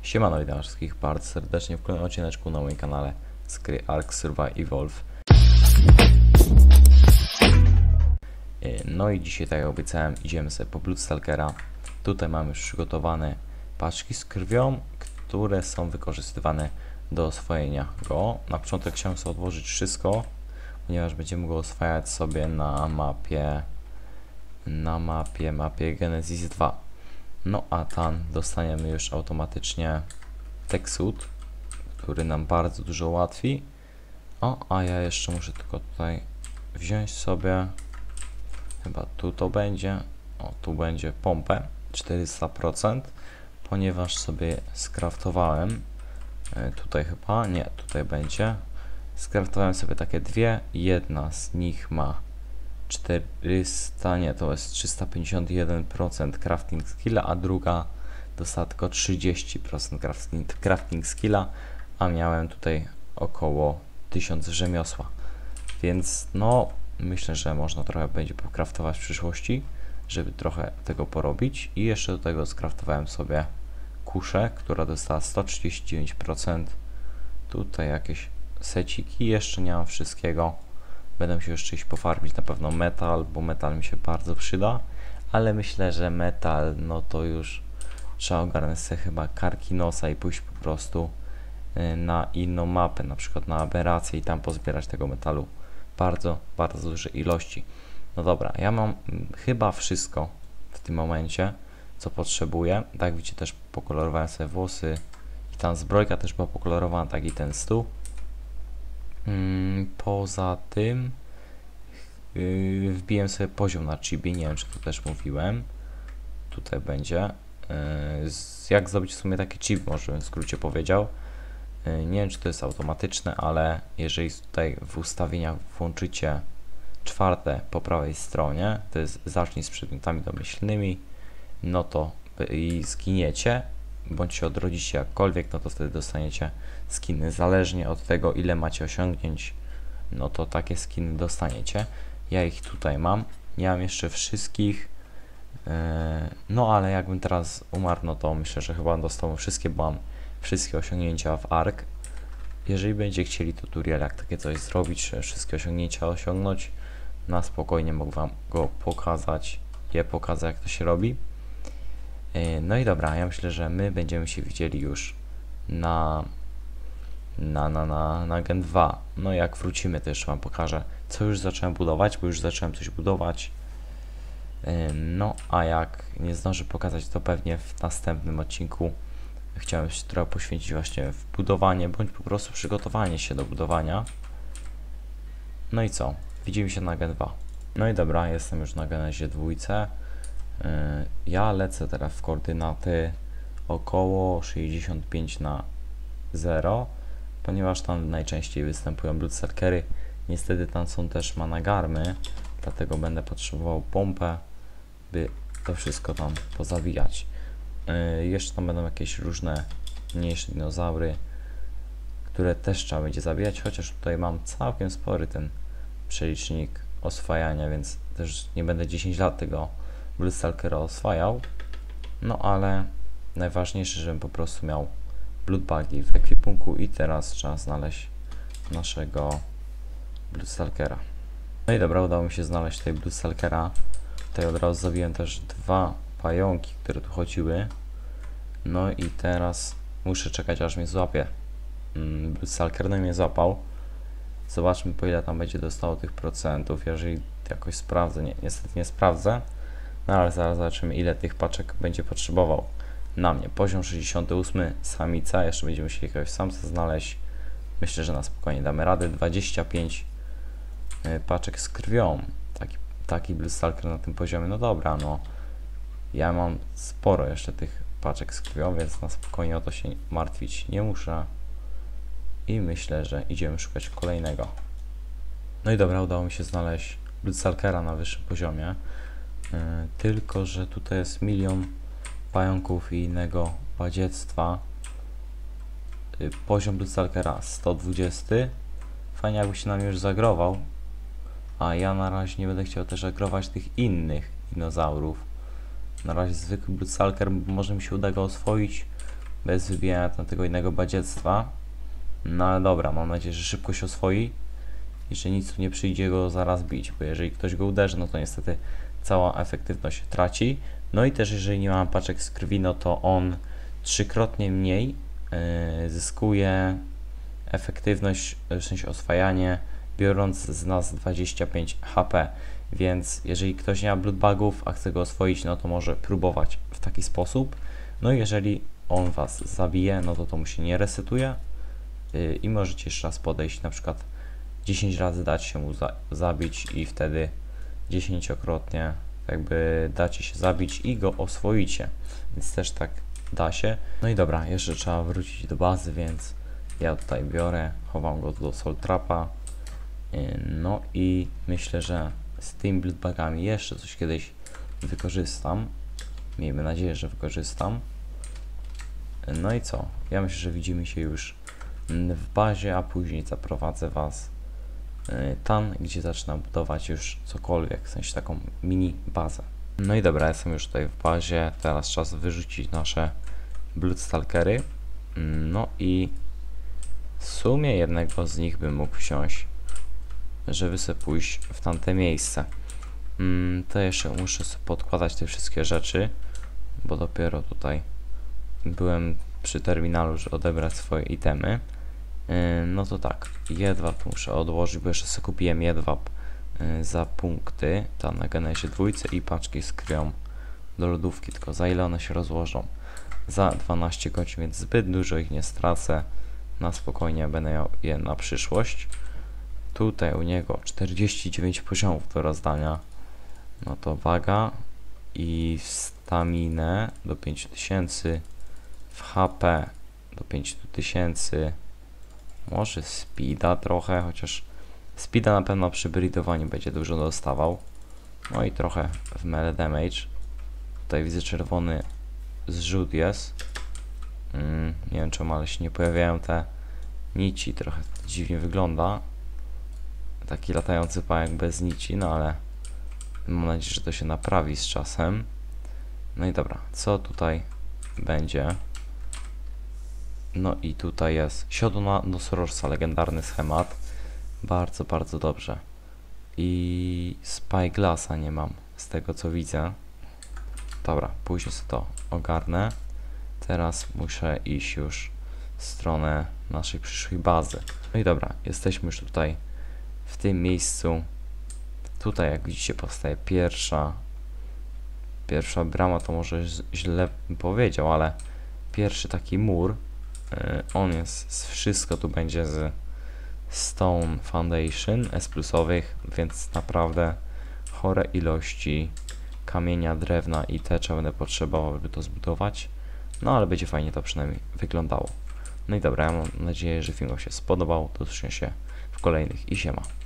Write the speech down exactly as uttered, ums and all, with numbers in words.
Siemano, witam wszystkich bardzo serdecznie w kolejnym odcineczku na moim kanale z gry Ark Survive Evolve. No i dzisiaj, tak jak obiecałem, idziemy sobie po Bloodstalkera. Tutaj mamy już przygotowane paczki z krwią, które są wykorzystywane do oswojenia go. Na początek chciałem sobie odłożyć wszystko, ponieważ będziemy go oswajać sobie na mapie na mapie, mapie Genesis dwa. No a tam dostaniemy już automatycznie Texud, który nam bardzo dużo ułatwi. O, a ja jeszcze muszę tylko tutaj wziąć sobie, chyba tu to będzie, o tu będzie pompę czterysta procent, ponieważ sobie skraftowałem, tutaj chyba, nie, tutaj będzie, skraftowałem sobie takie dwie, jedna z nich ma czterysta, nie, to jest trzysta pięćdziesiąt jeden procent crafting skilla, a druga dostała tylko trzydzieści procent crafting, crafting skilla, a miałem tutaj około tysiąc rzemiosła, więc no myślę, że można trochę będzie pokraftować w przyszłości, żeby trochę tego porobić. I jeszcze do tego skraftowałem sobie kuszę, która dostała sto trzydzieści dziewięć procent, tutaj jakieś seciki, jeszcze nie mam wszystkiego. Będę się jeszcze iść pofarmić na pewno metal, bo metal mi się bardzo przyda, ale myślę, że metal, no to już trzeba ogarnąć sobie chyba karki nosa i pójść po prostu na inną mapę, na przykład na aberrację i tam pozbierać tego metalu bardzo, bardzo duże ilości. No dobra, ja mam chyba wszystko w tym momencie, co potrzebuję. Tak widzicie, też pokolorowałem sobie włosy i tam zbrojka też była pokolorowana, tak i ten stół. Poza tym yy, wbiłem sobie poziom na chibie, nie wiem czy to też mówiłem. Tutaj będzie yy, z, jak zrobić w sumie taki chip, może w skrócie powiedział. Yy, nie wiem czy to jest automatyczne, ale jeżeli tutaj w ustawieniach włączycie czwarte po prawej stronie, to jest zacznij z przedmiotami domyślnymi, no to i zginiecie bądź się odrodzicie jakkolwiek, no to wtedy dostaniecie skiny zależnie od tego, ile macie osiągnięć, no to takie skiny dostaniecie. Ja ich tutaj mam, nie mam jeszcze wszystkich, yy, no ale jakbym teraz umarł, no to myślę, że chyba dostałem wszystkie, bo mam wszystkie osiągnięcia w Ark. Jeżeli będziecie chcieli tutorial, jak takie coś zrobić, wszystkie osiągnięcia osiągnąć, na spokojnie mogę wam go pokazać, je pokazać, jak to się robi. No i dobra, ja myślę, że my będziemy się widzieli już na na, na, na, na Gen dwa. No jak wrócimy, to jeszcze wam pokażę, co już zacząłem budować, bo już zacząłem coś budować. No a jak nie zdążę pokazać, to pewnie w następnym odcinku chciałem się trochę poświęcić właśnie w budowanie, bądź po prostu przygotowanie się do budowania. No i co? Widzimy się na Gen dwa. No i dobra, jestem już na Genezie dwójce. Ja lecę teraz w koordynaty około sześćdziesiąt pięć na zero, ponieważ tam najczęściej występują Bloodstalkery. Niestety tam są też managarmy, dlatego będę potrzebował pompę, by to wszystko tam pozawijać. Yy, jeszcze tam będą jakieś różne mniejsze dinozaury, które też trzeba będzie zabijać, chociaż tutaj mam całkiem spory ten przelicznik oswajania, więc też nie będę dziesięć lat tego Bloodstalkera oswajał, no ale najważniejsze, żebym po prostu miał bloodbagi w ekwipunku i teraz trzeba znaleźć naszego Bloodstalkera. No i dobra, udało mi się znaleźć tutaj Bloodstalkera. Tutaj od razu zabiłem też dwa pająki, które tu chodziły. No i teraz muszę czekać, aż mnie złapie mm, Bloodstalker, no i mnie złapał. Zobaczmy, po ile tam będzie dostało tych procentów. Jeżeli jakoś sprawdzę, nie, niestety nie sprawdzę, no ale zaraz zobaczymy, ile tych paczek będzie potrzebował na mnie. Poziom sześćdziesiąty ósmy, samica, jeszcze będziemy musieli jakiegoś samca znaleźć. Myślę, że na spokojnie damy radę. dwadzieścia pięć y, paczek z krwią, taki, taki Bloodstalker na tym poziomie, no dobra, no ja mam sporo jeszcze tych paczek z krwią, więc na spokojnie o to się martwić nie muszę i myślę, że idziemy szukać kolejnego. No i dobra, udało mi się znaleźć Bloodstalkera na wyższym poziomie. Yy, tylko że tutaj jest milion pająków i innego badziectwa. Yy, poziom Bloodstalkera sto dwadzieścia. Fajnie jakby się nam już zagrował, a ja na razie nie będę chciał też agrować tych innych dinozaurów. Na razie zwykły Bloodstalker, może mi się uda go oswoić, bez wybijania tego innego badziectwa. No ale dobra, mam nadzieję, że szybko się oswoi i że nic tu nie przyjdzie go zaraz bić, bo jeżeli ktoś go uderzy, no to niestety cała efektywność traci. No i też jeżeli nie mam paczek z krwi, no to on trzykrotnie mniej yy, zyskuje efektywność, w sensie oswajanie, biorąc z nas dwadzieścia pięć H P, więc jeżeli ktoś nie ma bloodbagów, a chce go oswoić, no to może próbować w taki sposób. No i jeżeli on was zabije, no to to mu się nie resetuje yy, i możecie jeszcze raz podejść, na przykład dziesięć razy dać się mu za zabić i wtedy dziesięciokrotnie jakby dacie się zabić i go oswoicie, więc też tak da się. No i dobra, jeszcze trzeba wrócić do bazy, więc ja tutaj biorę, chowam go do soul trapa. No i myślę, że z tymi bloodbagami jeszcze coś kiedyś wykorzystam. Miejmy nadzieję, że wykorzystam. No i co? Ja myślę, że widzimy się już w bazie, a później zaprowadzę was tam, gdzie zaczynam budować już cokolwiek, w sensie taką mini bazę. No i dobra, jestem już tutaj w bazie, teraz czas wyrzucić nasze Bloodstalkery. No i w sumie jednego z nich bym mógł wziąć, żeby sobie pójść w tamte miejsce. To jeszcze muszę sobie podkładać te wszystkie rzeczy, bo dopiero tutaj byłem przy terminalu, żeby odebrać swoje itemy. No to tak, jedwab muszę odłożyć, bo jeszcze sobie kupiłem jedwab za punkty, tam na Genesie dwójce i paczki z krwią do lodówki, tylko za ile one się rozłożą? Za dwanaście godzin, więc zbyt dużo ich nie stracę, na spokojnie będę miał je na przyszłość. Tutaj u niego czterdzieści dziewięć poziomów do rozdania, no to waga i staminę do pięciu tysięcy, w H P do pięciu tysięcy, może speeda trochę, chociaż speeda na pewno przy breedowaniu będzie dużo dostawał. No i trochę w melee damage. Tutaj widzę czerwony zrzut jest. Mm, nie wiem czemu, ale się nie pojawiają te nici, trochę dziwnie wygląda. Taki latający pająk bez nici, no ale mam nadzieję, że to się naprawi z czasem. No i dobra, co tutaj będzie? No i tutaj jest siodło na Nosorożca, legendarny schemat. Bardzo, bardzo dobrze. I Spyglassa nie mam, z tego co widzę. Dobra, później sobie to ogarnę. Teraz muszę iść już w stronę naszej przyszłej bazy. No i dobra, jesteśmy już tutaj w tym miejscu. Tutaj jak widzicie powstaje pierwsza Pierwsza brama, to może źle bym powiedział, ale pierwszy taki mur. On jest, wszystko tu będzie z Stone Foundation S plusowych, więc naprawdę chore ilości kamienia, drewna i tecza będę potrzebował, żeby to zbudować. No ale będzie fajnie to przynajmniej wyglądało. No i dobra, ja mam nadzieję, że film wam się spodobał. Do zobaczenia się w kolejnych i siema.